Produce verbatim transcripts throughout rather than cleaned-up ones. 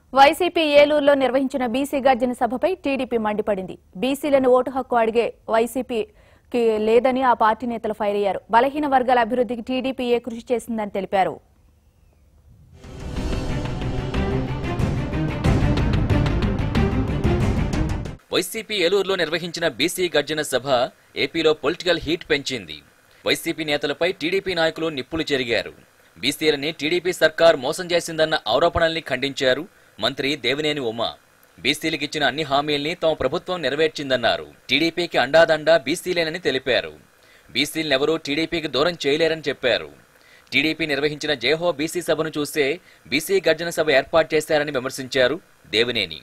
YCP ఏలూరులో నిర్వహించిన BC గర్జన సభపై టీడీపీ మండిపడింది. బీసీలను ఓటు హక్కు అడిగే వైసీపీకి లేదని ఆ పార్టీ నేతలు ఫైర్ అయ్యారు. బలహీన వర్గాల అభివృద్ధికి టీడీపీయే కృషి చేసిందని తెలిపారు. వైసీపీ ఏలూరులో నిర్వహించిన బీసీ గర్జన సభ ఏపీలో పొలిటికల్ హీట్ పెంచింది. వైసీపీ నేతలపై టీడీపీ నాయకులు నిప్పులు చెరిగారు. బీసీలని టీడీపీ సర్కార్ మోసం చేసిందన్న ఆరోపణల్ని ఖండించారు మంత్రి దేవినేని ఉమ. బీసీలకు ఇచ్చిన అన్ని హామీల్ని తమ ప్రభుత్వం నెరవేర్చిందన్నారు. టీడీపీకి అండాదండా బీసీలేనని తెలిపారు. బీసీలనెవరూ టీడీపీకి దూరం చేయలేరని చెప్పారు. టీడీపీ నిర్వహించిన జేహో బీసీ సభను చూసే బీసీ గర్జన సభ ఏర్పాటు చేశారని విమర్శించారు దేవినేని.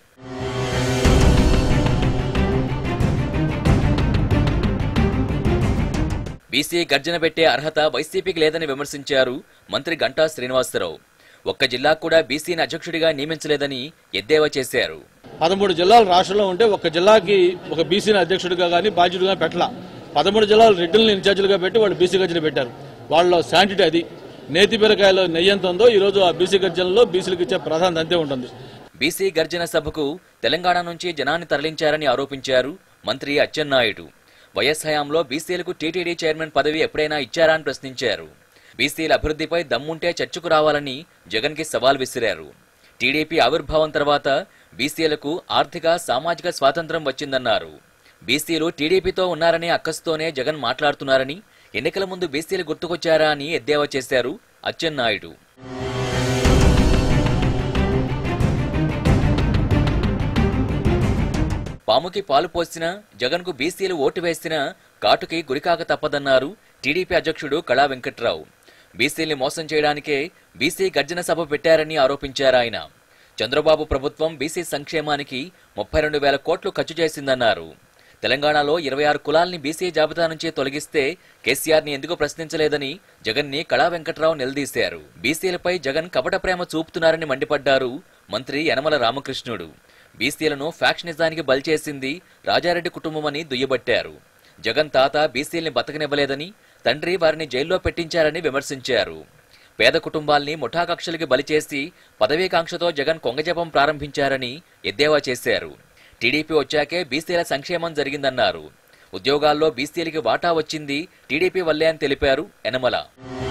బీసీ గర్జన పెట్టే అర్హత వైసీపీకి లేదని విమర్శించారు మంత్రి గంటా శ్రీనివాసరావు. ఒక్క జిల్లా కూడా బీసీని అధ్యక్షుడిగా నియమించలేదని ఎద్దేవా చేశారు. పదమూడు జిల్లాలు రాష్ట్రంలో ఉంటే ఒక్క జిల్లాకి ఒక బీసీని అధ్యక్షుడిగా కానీ బాధ్యుడిగా పెట్టలా. పదమూడు జిల్లాలు రెడ్డిల్ని ఇన్ఛార్జీలుగా పెట్టి వాళ్ళు బీసీ గర్జన పెట్టారు. వాళ్ళ శాంటిటీ అది. నేతి బీరకాయలో నెయ్యి ఎంత ఉందో ఈ రోజు ఆ బీసీ గర్జనలో బీసీలకు ఇచ్చే ప్రాధాన్యత అంతే ఉంటుంది. బీసీ గర్జన సభకు తెలంగాణ నుంచి జనాన్ని తరలించారని ఆరోపించారు మంత్రి అచ్చెన్నాయుడు. వైఎస్ హయాంలో బీసీలకు టీటీడీ చైర్మన్ పదవి ఎప్పుడైనా ఇచ్చారా అని ప్రశ్నించారు. బీసీల అభివృద్ధిపై దమ్ముంటే చర్చకు రావాలని జగన్కి సవాల్ విసిరారు. టీడీపీ ఆవిర్భావం తర్వాత బీసీలకు ఆర్థిక సామాజిక స్వాతంత్ర్యం వచ్చిందన్నారు. బీసీలు టీడీపీతో ఉన్నారనే అక్కసుతోనే జగన్ మాట్లాడుతున్నారని, ఎన్నికల ముందు బీసీలు గుర్తుకొచ్చారా అని ఎద్దేవా చేశారు అచ్చెన్నాయుడు. పాముకి పాలు పోసినా జగన్కు బీసీలు ఓటు వేసినా కాటుకి గురికాక తప్పదన్నారు టీడీపీ అధ్యక్షుడు కళా వెంకట్రావు. బీసీల్ని మోసం చేయడానికే బీసీ గర్జన సభ పెట్టారని ఆరోపించారు ఆయన. చంద్రబాబు ప్రభుత్వం బీసీ సంక్షేమానికి ముప్పై రెండు వేల కోట్లు ఖర్చు చేసిందన్నారు. తెలంగాణలో ఇరవై ఆరు కులాల్ని బీసీ జాబితా నుంచి తొలగిస్తే కేసీఆర్ని ఎందుకు ప్రశ్నించలేదని జగన్ని కళా వెంకట్రావు నిలదీశారు. బీసీలపై జగన్ కపట ప్రేమ చూపుతున్నారని మండిపడ్డారు మంత్రి యనమల రామకృష్ణుడు. బీసీలను ఫ్యాక్షనిజానికి బలిచేసింది రాజారెడ్డి కుటుంబమని దుయ్యబట్టారు. జగన్ తాత బీసీల్ని బతకనివ్వలేదని, తండ్రి వారిని జైల్లో పెట్టించారని విమర్శించారు. పేద కుటుంబాల్ని ముఠాకక్షలకి బలిచేసి పదవీకాంక్షతో జగన్ కొంగజపం ప్రారంభించారని ఎద్దేవా చేశారు. టీడీపీ వచ్చాకే బీసీల సంక్షేమం జరిగిందన్నారు. ఉద్యోగాల్లో బీసీలకి వాటా వచ్చింది టీడీపీ వల్లే అని తెలిపారు యనమల.